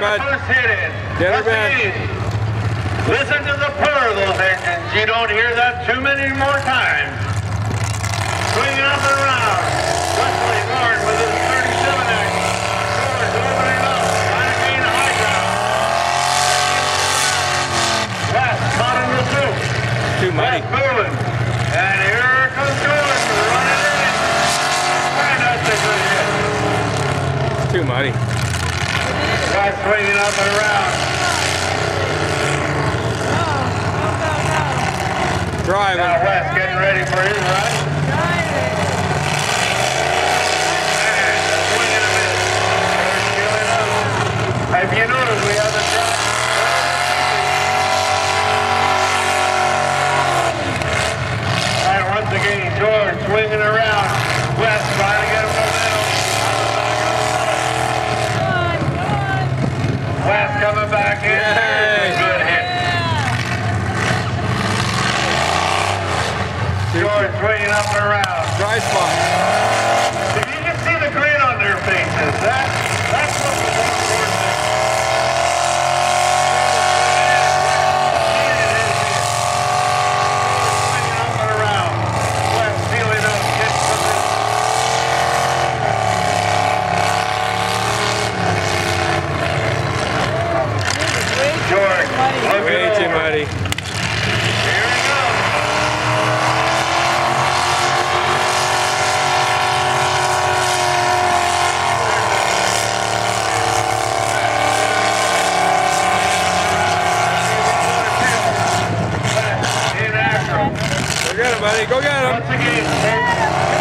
bud. Get her, Ben. Listen to the purr of those engines. You don't hear that too many more times. Swinging up and around. Wesley Warren with his 37X. George opening up. Trying to gain a high ground. West caught in the soup. Too muddy. West moving. And here comes George running in. And that's a good hit. Too muddy. West swinging up and around. Driving. Now West getting ready for his run. And a swing and a miss. George up. If you notice, we have a drop. And once again, George swinging around. West trying to get a momentum. West coming back in. Yay. Good hit. George swinging up and around. Dry spot. If you can see the grin on their faces, that's what the more important thing. Swinging up and around. West feeling up, getting from this. George, look Way at too over. muddy. Here we go. In action. Go get him, buddy. Go get him. Once again, folks.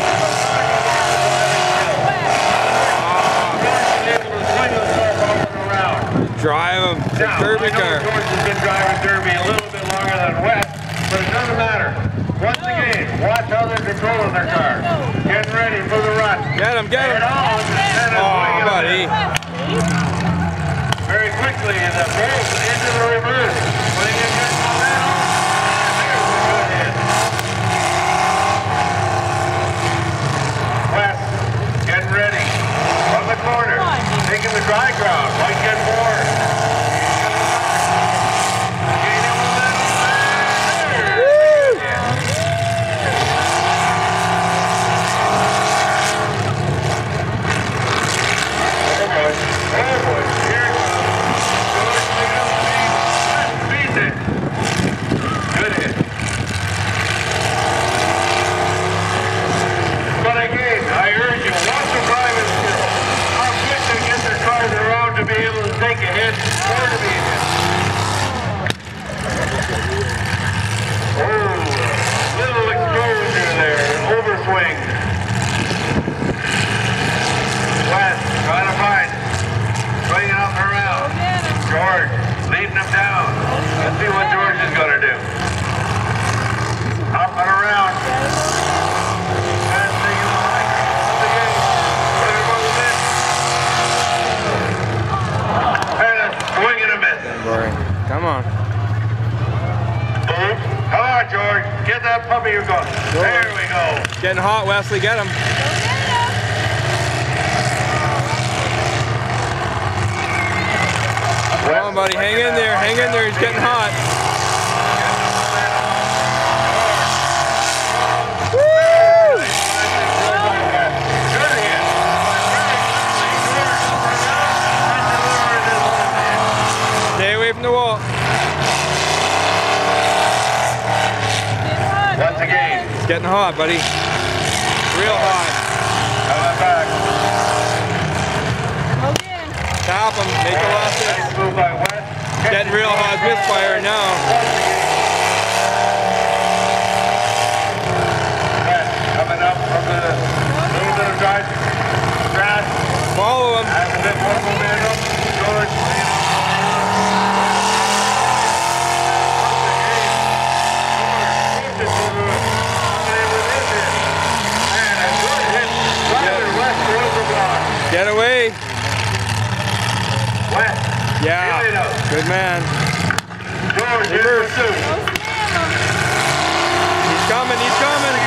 Able to swing himself up and around. Drive him. Now, Derby I know car. George has been driving Derby a little bit longer than West, but it doesn't matter. Once again, watch how they're controlling their car. Getting ready for the run. Get him. Get Head him. on, and a Oh, swing and a buddy. miss. Very quickly, the both into the reverse. Putting in good momentum. There's a good hit. West getting ready. From the corner. Taking the dry ground. Might get more. Gaining momentum. There's a good hit. Oh boy. Here it comes. Beats it. Good hit. But again, I urge you, watch the driving skill. How quick they get their cars around to be able to take a hit or to be hit. Oh, little exposure there, overswing. West trying to find it. Swinging up and around. George leading him down. Let's see what George is going to do. Up and around. And taking the high ground. Once again. There goes the miss. And a swing and a miss. Come on. Oops. Come on, George. Get that puppy you're going. There we go. Getting hot, Wesley. Get him. Come on, buddy. Hang in there. Hang in there. He's getting hot. Woo! Good hit. Stay away from the wall. Once again, It's getting hot, buddy. Real hot. coming back. Tap him. Make the last hit. Nice move by West. Getting real hot. Misfire now. West coming up from the little bit of grass. Follow him. Has a bit more momentum. George. Get away. West. Yeah. Good man. George in pursuit. He's coming. He's coming.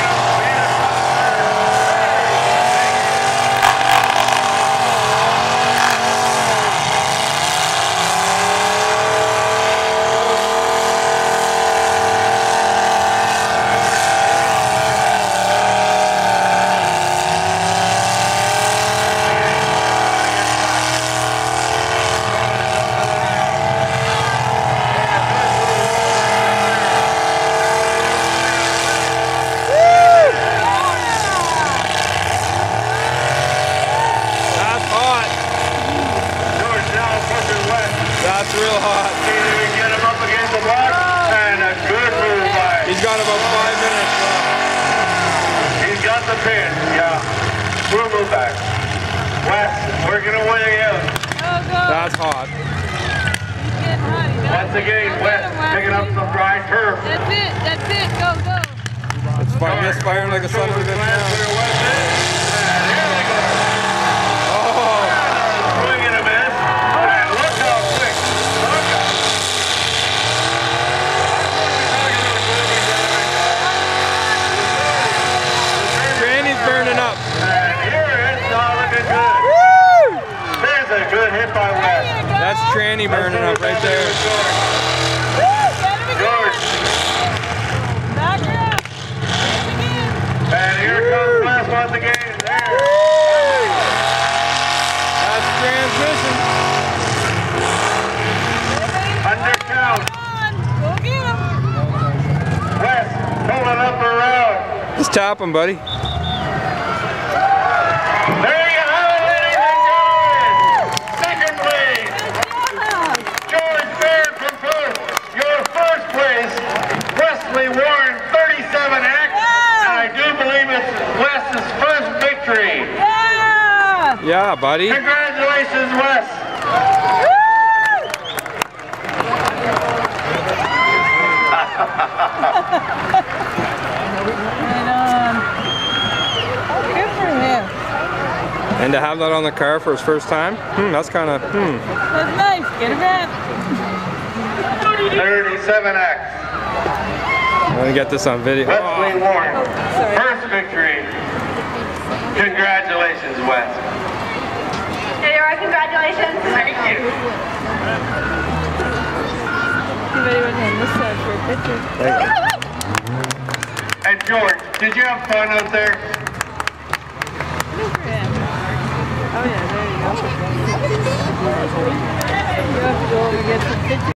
back. Wes, working away out. That's hot. Once again, Wes picking up some dry turf. That's it, go. It's misfiring like a son of a bitch now. Oh, Swing and a miss. And look how quick. Look out. Tranny's burning up. And here it's not looking good. There's a good hit by Wes. That's tranny burning up right there. George. Back up. And here comes Wes once again. There. That's transmission. Under count. Go get him. Wes pulling up around. Just tap him, buddy. There you have it, ladies and gentlemen. Second place, George Baird from Perth. Your first place, Wesley Warren, 37X. And I do believe it's Wes's first victory. Yeah! Yeah, buddy. Congratulations, Wes. Right on. Good for him. And to have that on the car for his first time, that's kind of, That's nice. Get him back. 37X. I'm gonna get this on video. Wesley Warren, Sorry. first victory. Congratulations, Wes. There you are, congratulations. Thank you. Anybody want to miss that for a picture? And George, did you have fun out there? Good for him. Oh yeah, there you go. You have to go over and get some pictures.